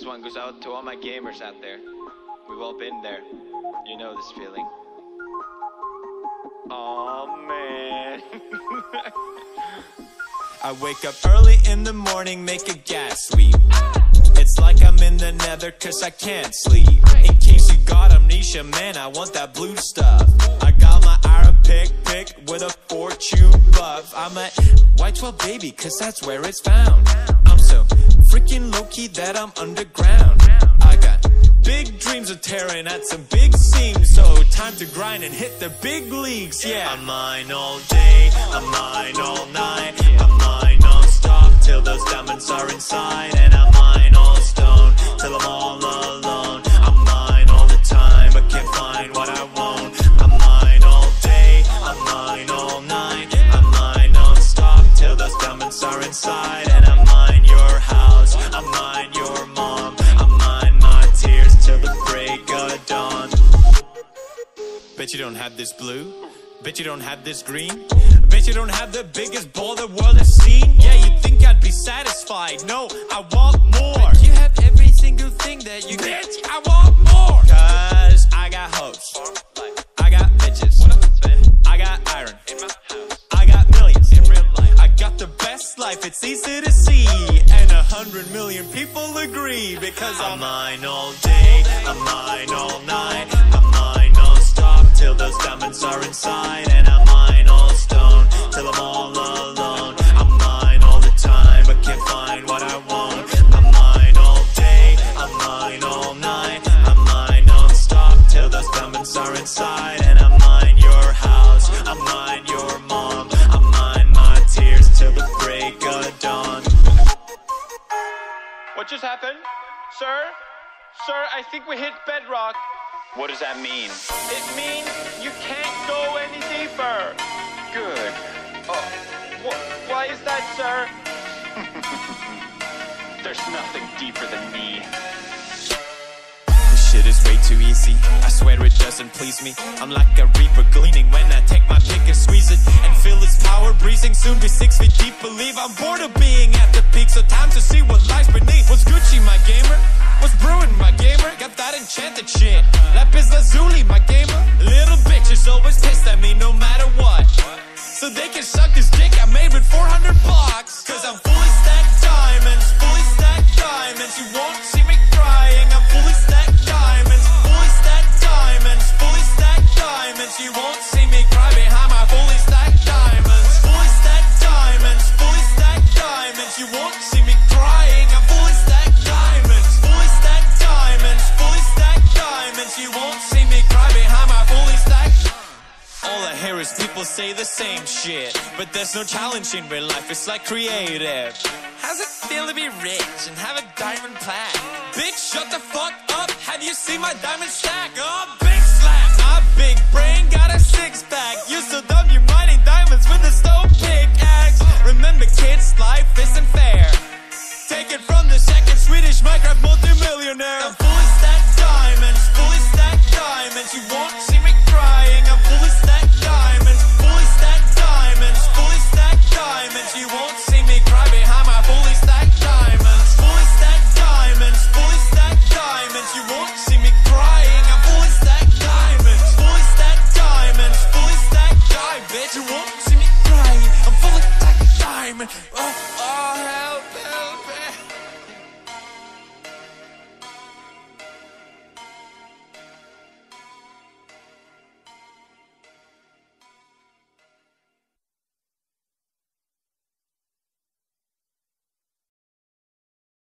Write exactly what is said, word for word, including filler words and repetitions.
This one goes out to all my gamers out there. We've all been there. You know this feeling. Oh man. I wake up early in the morning, make a gas sweep. It's like I'm in the nether cause I can't sleep. In case you got amnesia, man, I want that blue stuff. I got my Ira pick pick with a fortune buff. I'm a white twelve baby cause that's where it's found. I'm so freaking low-key that I'm underground. I got big dreams of tearing at some big seams. So time to grind and hit the big leagues, yeah. I'm mine all day, I'm mine all night, I'm mine non-stop till those diamonds are inside. And I'm mine all stone till I'm all alone. I'm mine all the time but can't find what I want. I'm mine all day, I'm mine all night, I'm mine non-stop till those diamonds are inside. And I'm mine your house, I'm mine your mom, I'm mine my tears till the break of dawn. Bet you don't have this blue, bet you don't have this green, bet you don't have the biggest ball the world has seen. Yeah, you think I'd be satisfied, no, I want more. But you have every single thing that you get, I want more. Cause I got hoes, I got bitches, I got iron, I got millions in real life. I got the best life, it's easy to see. And a hundred million people agree. Because I'm mine all day, I'm mine all night, I'm mine non-stop till those diamonds are inside. And I'm mine all stone till I'm all alone. I'm mine all the time but can't find what I want. I'm mine all day, I'm mine all night, I'm mine non-stop till those diamonds are inside. And I'm mine your house, I'm mine your mom, I'm mine my tears till the break of dawn. What just happened? Sir? Sir, I think we hit bedrock. What does that mean? It means you can't go any deeper. Good. Oh, wh why is that, sir? There's nothing deeper than me. This shit is way too easy. I swear it doesn't please me. I'm like a reaper gleaning when I take my pick and squeeze it and feel its power breezing. Soon be six feet deep. Believe I'm bored of being at the peak. So time to see what lies beneath. What's Gucci, my gamer? What's brewing, my gamer? Got that enchanted shit. Lapis lazuli, my gamer. Little bitches always pissed at me no matter what. So they can suck this dick I made with four hundred bucks. Cause I'm fully stacked diamonds, fully stacked diamonds. You won't see me crying. I'm fully stacked diamonds, fully stacked diamonds, fully stacked diamonds. You won't see me cry behind my fully stacked diamonds. Fully stacked diamonds, fully stacked diamonds. You won't see me crying. I'm fully stacked diamonds, fully stacked diamonds, fully stacked diamonds. You won't see me cry behind my fully stacked. All I hear is people say the same shit, but there's no challenge in real life, it's like creative. How's it feel to be rich and have a diamond plaque? Bitch, shut the fuck up, have you seen my diamond stack? Oh, big slap, my big brain got a six pack. You so dumb, you're mining diamonds with a stone pickaxe. Remember kids, life isn't fair. Take it from the second Swedish Minecraft multi-millionaire. I'm fully stacked diamonds, fully stacked diamonds. You won't see me crying. I'm fully stacked diamonds, fully stacked diamonds, fully stacked diamonds. You won't see me cry behind my fully stacked diamonds. Fully stacked diamonds, fully stacked diamonds. You won't see me crying. I'm fully stacked diamonds, fully stacked diamonds, fully stacked diamonds. Bitch, you won't see me crying. I'm fully stacked diamonds.